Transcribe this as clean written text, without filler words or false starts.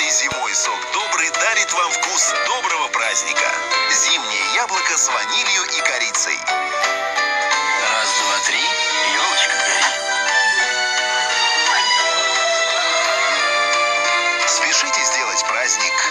зимой сок добрый дарит вам вкус доброго праздника. Зимнее яблоко с ванилью и корицей. Раз, два, три, елочка горит. Спешите сделать праздник